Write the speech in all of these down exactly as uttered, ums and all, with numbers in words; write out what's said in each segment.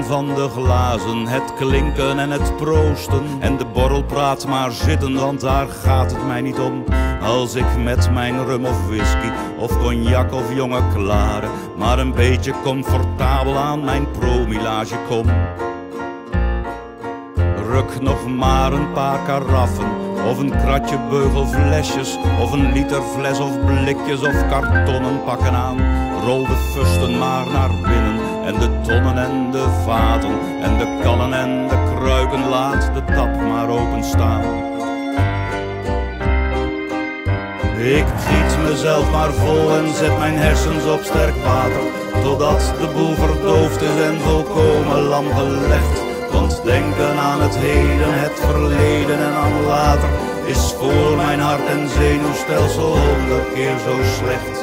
van de glazen, het klinken en het proosten en de borrelpraat maar zitten, want daar gaat het mij niet om. Als ik met mijn rum of whisky of cognac of jonge klare maar een beetje comfortabel aan mijn promillage kom. Ruk nog maar een paar karaffen of een kratje beugelflesjes of een liter fles of blikjes of kartonnen pakken aan. Rol de fusten maar naar binnen en de tonnen en de vaten en de kannen en de kruiken, laat de tap maar openstaan. Ik giet mezelf maar vol en zet mijn hersens op sterk water, totdat de boel verdoofd is en volkomen lam gelegd. Want denken aan het heden, het verleden en aan later is voor mijn hart en zenuwstelsel honderd keer zo slecht.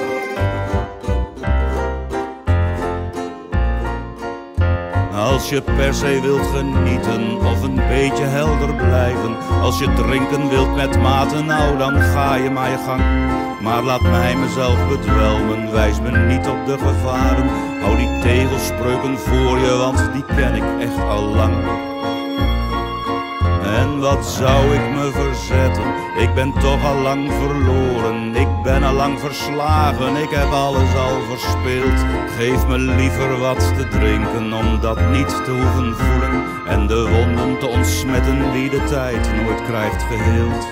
Als je per se wilt genieten of een beetje helder blijven, als je drinken wilt met mate, nou dan ga je maar je gang. Maar laat mij mezelf bedwelmen, wijs me niet op de gevaren. Hou die tegelspreuken voor je, want die ken ik echt al lang. En wat zou ik me verzetten, ik ben toch al lang verloren. Ik ben al lang verslagen, ik heb alles al verspeeld. Geef me liever wat te drinken, om dat niet te hoeven voelen en de wonden te ontsmetten die de tijd nooit krijgt geheeld.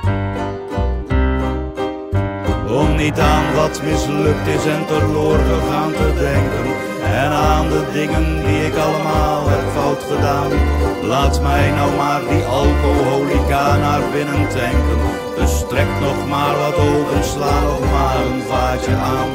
Om niet aan wat mislukt is en teloor gegaan te denken en aan de dingen die ik allemaal heb fout gedaan. Laat mij nou maar die alcoholica naar binnen tanken. Dus trek nog maar wat open, sla nog maar een vaatje aan.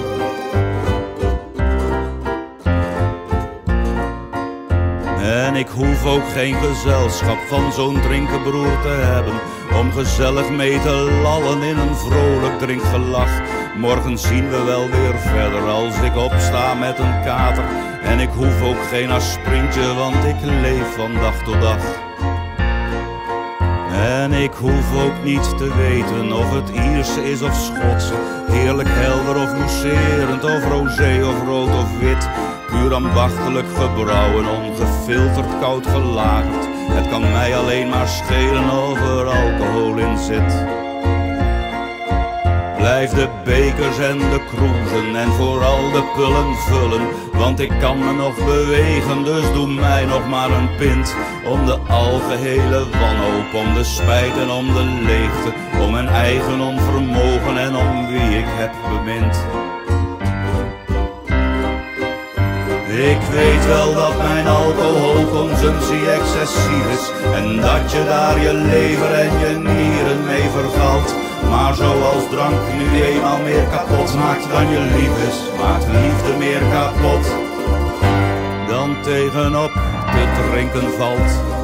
En ik hoef ook geen gezelschap van zo'n drinkenbroer te hebben, om gezellig mee te lallen in een vrolijk drinkgelach. Morgen zien we wel weer verder als ik opsta met een kater. En ik hoef ook geen aspirintje, want ik leef van dag tot dag. En ik hoef ook niet te weten of het Ierse is of Schotse, heerlijk helder of mousserend of rosé of rood of wit. Puur ambachtelijk gebrouwen, ongefilterd koud gelagerd. Het kan mij alleen maar schelen of er alcohol in zit. Blijf de bekers en de kroezen en vooral de pullen vullen, want ik kan me nog bewegen, dus doe mij nog maar een pint. Om de algehele wanhoop, om de spijt en om de leegte, om mijn eigen onvermogen en om wie ik heb bemind. Ik weet wel dat mijn alcoholconsumptie excessief is en dat je daar je lever en je nieren mee vergalt. Maar zoals drank nu eenmaal meer kapot maakt dan je lief is, maakt liefde meer kapot dan tegenop te drinken valt.